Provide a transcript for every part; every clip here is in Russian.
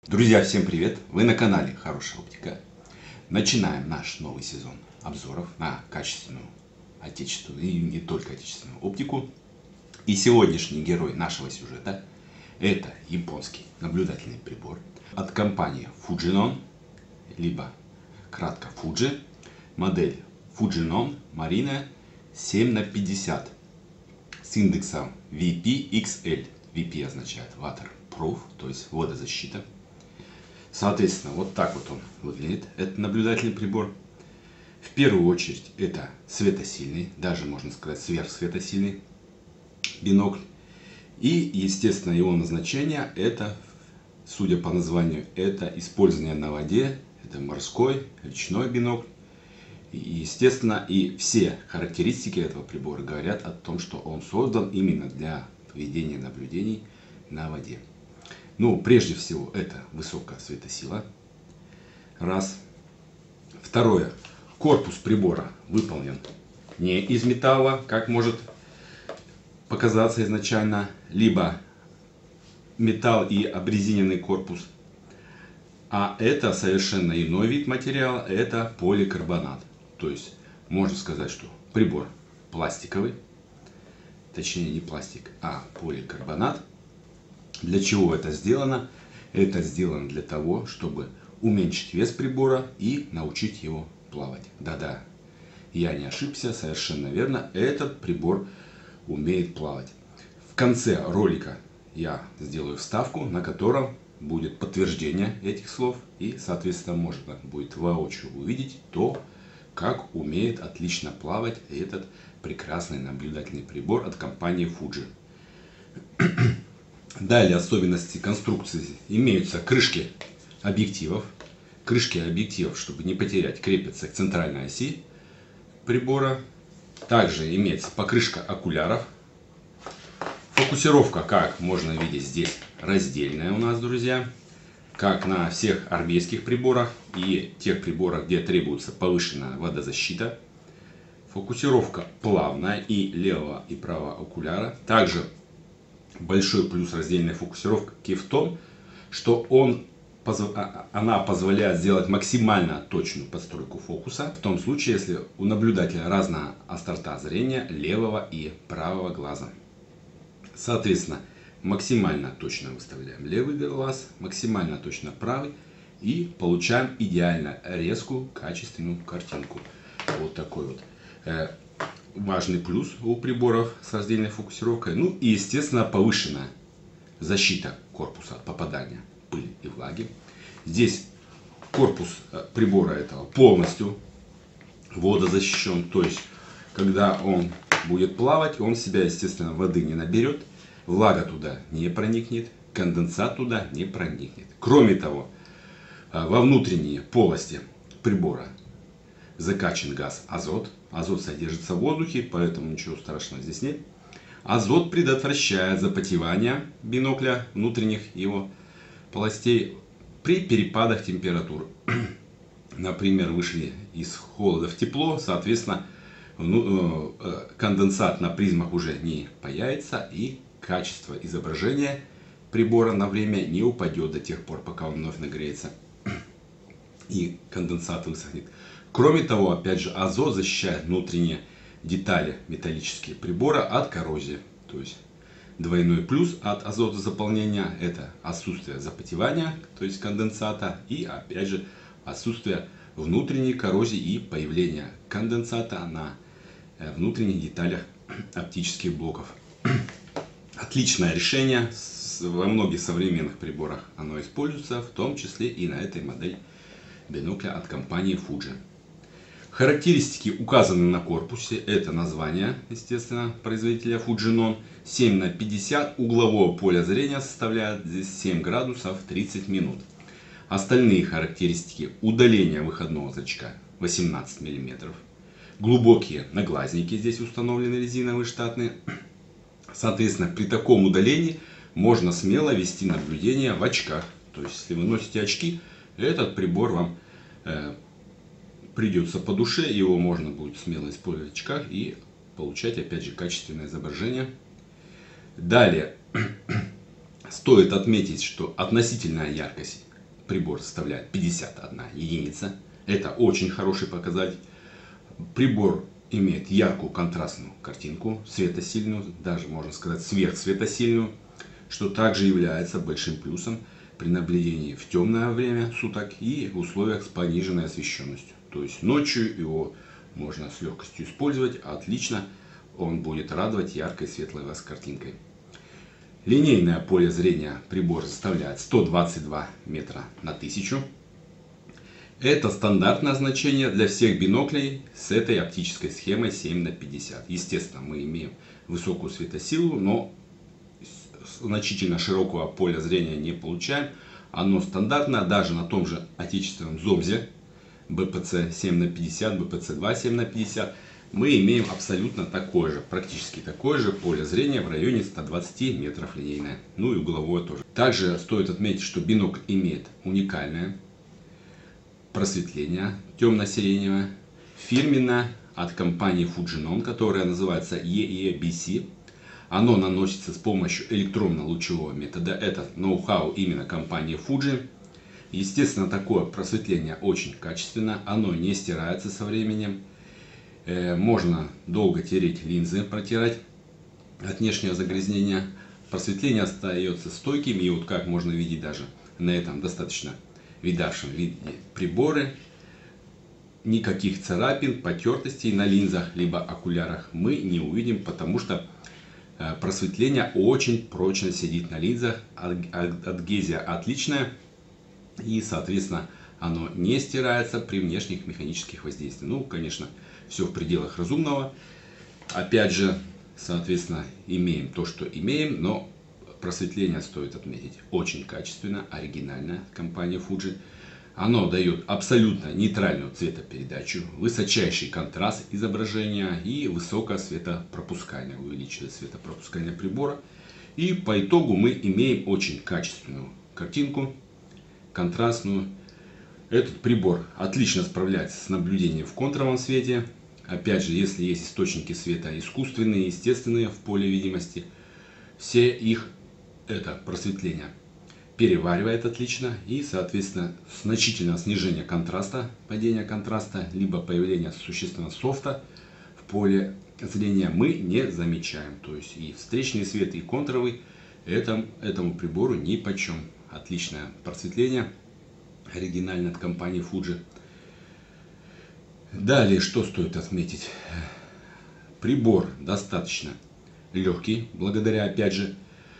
Друзья, всем привет! Вы на канале Хорошая Оптика. Начинаем наш новый сезон обзоров на качественную отечественную и не только отечественную оптику. И сегодняшний герой нашего сюжета — это японский наблюдательный прибор от компании Fujinon, либо кратко Fuji, модель Fujinon Marine 7×50 с индексом VP-XL. VP означает Waterproof, то есть водозащита. Соответственно, вот так вот он выглядит, этот наблюдательный прибор. В первую очередь это светосильный, даже можно сказать сверхсветосильный бинокль. И, естественно, его назначение это, судя по названию, это использование на воде, это морской, речной бинокль. И, естественно, и все характеристики этого прибора говорят о том, что он создан именно для ведения наблюдений на воде. Ну, прежде всего, это высокая светосила. Раз. Второе. Корпус прибора выполнен не из металла, как может показаться изначально, либо металл и обрезиненный корпус. А это совершенно иной вид материала, это поликарбонат. То есть, можно сказать, что прибор пластиковый, точнее не пластик, а поликарбонат. Для чего это сделано? Это сделано для того, чтобы уменьшить вес прибора и научить его плавать. Да-да, я не ошибся, совершенно верно, этот прибор умеет плавать. В конце ролика я сделаю вставку, на котором будет подтверждение этих слов. И, соответственно, можно будет воочию увидеть то, как умеет отлично плавать этот прекрасный наблюдательный прибор от компании Fuji. Далее особенности конструкции имеются крышки объективов. Крышки объективов, чтобы не потерять, крепятся к центральной оси прибора. Также имеется покрышка окуляров. Фокусировка, как можно видеть здесь, раздельная у нас, друзья. Как на всех армейских приборах и тех приборах, где требуется повышенная водозащита. Фокусировка плавная и левого и правого окуляра. Также большой плюс раздельной фокусировки в том, что она позволяет сделать максимально точную подстройку фокуса. В том случае, если у наблюдателя разная острота зрения левого и правого глаза. Соответственно, максимально точно выставляем левый глаз, максимально точно правый. И получаем идеально резкую, качественную картинку. Вот такой вот важный плюс у приборов с раздельной фокусировкой. Ну и, естественно, повышенная защита корпуса от попадания пыли и влаги. Здесь корпус прибора этого полностью водозащищен. То есть, когда он будет плавать, он в себя, естественно, воды не наберет. Влага туда не проникнет, конденсат туда не проникнет. Кроме того, во внутренние полости прибора закачан газ азот. Азот содержится в воздухе, поэтому ничего страшного здесь нет. Азот предотвращает запотевание бинокля, внутренних его полостей при перепадах температур. Например, вышли из холода в тепло, соответственно, конденсат на призмах уже не появится, и качество изображения прибора на время не упадет до тех пор, пока он вновь нагреется и конденсат высохнет. Кроме того, опять же, азот защищает внутренние детали металлические прибора от коррозии. То есть двойной плюс от азотозаполнения – это отсутствие запотевания, то есть конденсата, и опять же отсутствие внутренней коррозии и появления конденсата на внутренних деталях оптических блоков. Отличное решение, во многих современных приборах оно используется, в том числе и на этой модели бинокля от компании Fuji. Характеристики указаны на корпусе. Это название, естественно, производителя Fujinon. 7×50 углового поля зрения составляет здесь 7 градусов 30 минут. Остальные характеристики: удаление выходного зрачка 18 мм. Глубокие наглазники здесь установлены резиновые штатные. Соответственно, при таком удалении можно смело вести наблюдение в очках. То есть, если вы носите очки, этот прибор вам придется по душе, его можно будет смело использовать в очках и получать, опять же, качественное изображение. Далее, стоит отметить, что относительная яркость прибор составляет 51 единица. Это очень хороший показатель. Прибор имеет яркую контрастную картинку, светосильную, даже можно сказать сверхсветосильную, что также является большим плюсом при наблюдении в темное время суток и в условиях с пониженной освещенностью. То есть ночью его можно с легкостью использовать, отлично он будет радовать яркой светлой картинкой. Линейное поле зрения прибора составляет 122 метра на 1000. Это стандартное значение для всех биноклей с этой оптической схемой 7×50. Естественно, мы имеем высокую светосилу, но значительно широкого поля зрения не получаем. Оно стандартное даже на том же отечественном ЗОМЗе BPC 7×50, BPC2 7×50. Мы имеем абсолютно такое же, практически такое же поле зрения в районе 120 метров линейное. Ну и угловое тоже. Также стоит отметить, что бинокль имеет уникальное просветление темно-сиреневое, фирменное от компании Fujinon, которая называется EEBC. Оно наносится с помощью электронно-лучевого метода. Это ноу-хау именно компании Fuji. Естественно, такое просветление очень качественно. Оно не стирается со временем. Можно долго тереть линзы, протирать от внешнего загрязнения. Просветление остается стойким. И вот как можно видеть даже на этом достаточно видавшем виде приборы, никаких царапин, потертостей на линзах либо окулярах мы не увидим, потому что просветление очень прочно сидит на линзах, адгезия отличная и, соответственно, оно не стирается при внешних механических воздействиях. Ну, конечно, все в пределах разумного. Опять же, соответственно, имеем то, что имеем, но просветление стоит отметить очень качественно, оригинальное, компания Fuji. Оно дает абсолютно нейтральную цветопередачу, высочайший контраст изображения и высокое светопропускание, увеличивает светопропускание прибора. И по итогу мы имеем очень качественную картинку, контрастную. Этот прибор отлично справляется с наблюдением в контровом свете. Опять же, если есть источники света искусственные, естественные в поле видимости, все их это просветление переваривает отлично и, соответственно, значительное снижение контраста, падение контраста, либо появление существенного софта в поле зрения мы не замечаем. То есть и встречный свет, и контровый этому прибору нипочем. Отличное просветление, оригинальное от компании Fuji. Далее, что стоит отметить? Прибор достаточно легкий, благодаря, опять же,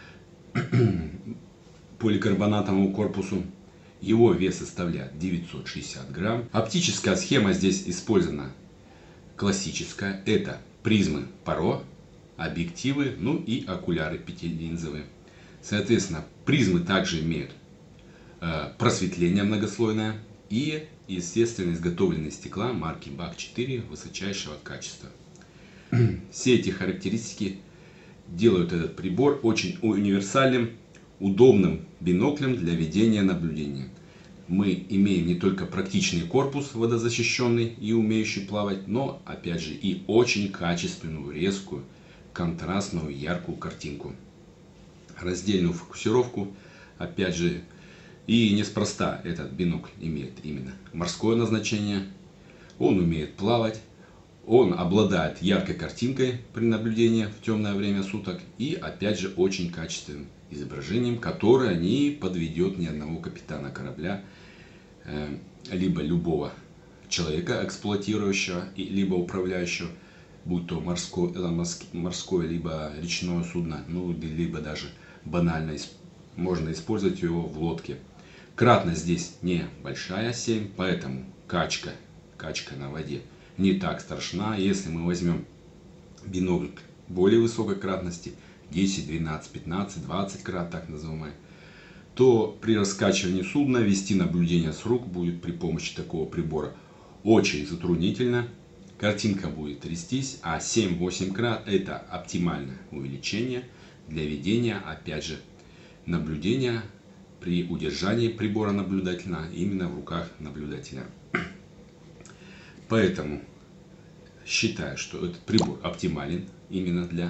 поликарбонатовому корпусу. Его вес составляет 960 грамм. Оптическая схема здесь использована классическая. Это призмы Паро, объективы, ну и окуляры пятилинзовые. Соответственно, призмы также имеют просветление многослойное и, естественно, изготовленные стекла марки BAK4 высочайшего качества. Все эти характеристики делают этот прибор очень универсальным, удобным биноклем для ведения наблюдения. Мы имеем не только практичный корпус водозащищенный и умеющий плавать, но опять же и очень качественную, резкую, контрастную, яркую картинку. Раздельную фокусировку, опять же, и неспроста этот бинокль имеет именно морское назначение. Он умеет плавать. Он обладает яркой картинкой при наблюдении в темное время суток и, опять же, очень качественным изображением, которое не подведет ни одного капитана корабля, либо любого человека, эксплуатирующего, либо управляющего, будь то морское либо речное судно, ну, либо даже банально можно использовать его в лодке. Кратность здесь небольшая, 7, поэтому качка на воде не так страшна. Если мы возьмем бинокль более высокой кратности, 10, 12, 15, 20 крат, так называемые, то при раскачивании судна вести наблюдение с рук будет при помощи такого прибора очень затруднительно. Картинка будет трястись, а 7-8 крат это оптимальное увеличение для ведения, опять же, наблюдения при удержании прибора наблюдательного именно в руках наблюдателя. Поэтому считаю, что этот прибор оптимален именно для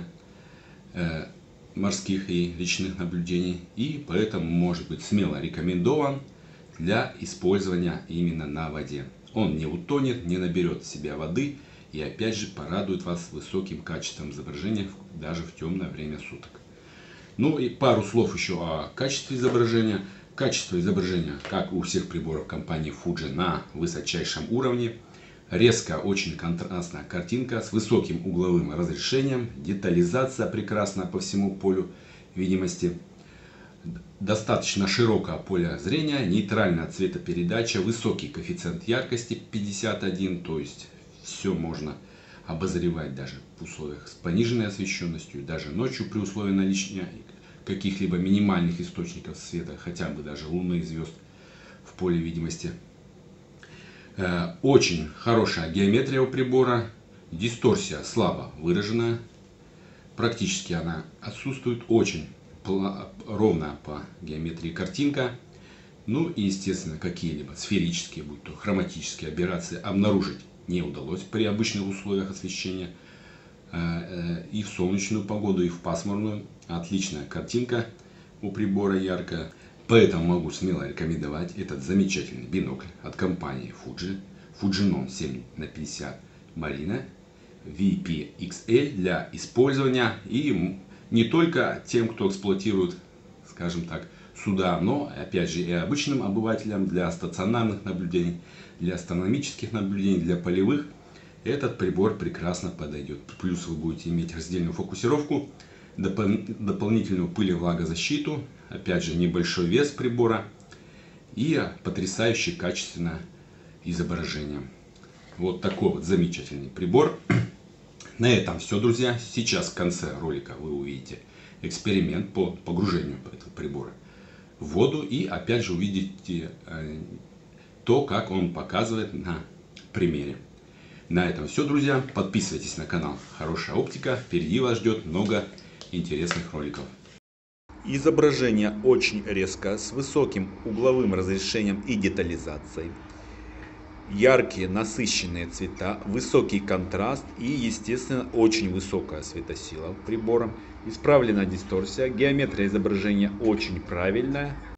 морских и речных наблюдений. И поэтому может быть смело рекомендован для использования именно на воде. Он не утонет, не наберет в себя воды и опять же порадует вас высоким качеством изображения даже в темное время суток. Ну и пару слов еще о качестве изображения. Качество изображения, как у всех приборов компании Fuji, на высочайшем уровне. Резко, очень контрастная картинка с высоким угловым разрешением, детализация прекрасна по всему полю видимости, достаточно широкое поле зрения, нейтральная цветопередача, высокий коэффициент яркости 51, то есть все можно обозревать даже в условиях с пониженной освещенностью, даже ночью при условии наличия каких-либо минимальных источников света, хотя бы даже луны и звезд в поле видимости. Очень хорошая геометрия у прибора, дисторсия слабо выраженная, практически она отсутствует, очень ровная по геометрии картинка. Ну и естественно какие-либо сферические, будь то хроматические аберрации обнаружить не удалось при обычных условиях освещения. И в солнечную погоду, и в пасмурную. Отличная картинка у прибора, яркая. Поэтому могу смело рекомендовать этот замечательный бинокль от компании Fuji. Fujinon 7х50 Marine VP-XL для использования и не только тем, кто эксплуатирует, скажем так, суда, но опять же и обычным обывателям для стационарных наблюдений, для астрономических наблюдений, для полевых. Этот прибор прекрасно подойдет. Плюс вы будете иметь раздельную фокусировку, дополнительную пыль и влагозащиту, опять же небольшой вес прибора и потрясающе качественное изображение. Вот такой вот замечательный прибор. На этом все, друзья. Сейчас в конце ролика вы увидите эксперимент по погружению этого прибора в воду и опять же увидите то, как он показывает на примере. На этом все, друзья. Подписывайтесь на канал Хорошая Оптика. Впереди вас ждет много интересных роликов. Изображение очень резкое, с высоким угловым разрешением и детализацией. Яркие насыщенные цвета, высокий контраст и, естественно, очень высокая светосила прибора. Исправлена дисторсия, геометрия изображения очень правильная.